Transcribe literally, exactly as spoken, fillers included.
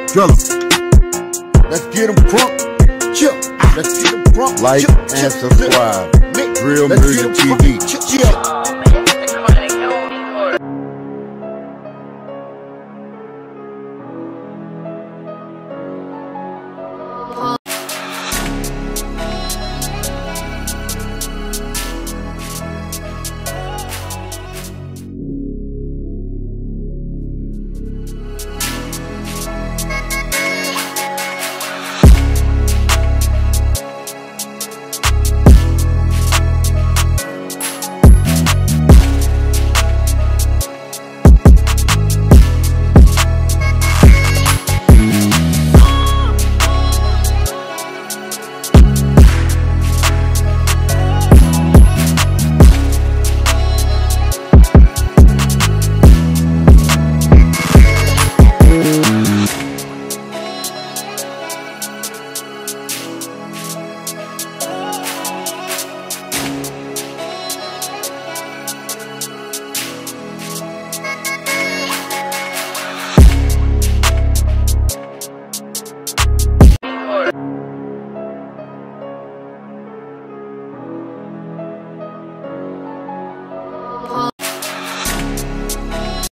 Drill 'em. Let's get 'em crunk. Chill. Let's get 'em crunk. Like chip, and chip, subscribe. chip. Real Let's Music get 'em T V. crunk. Chill.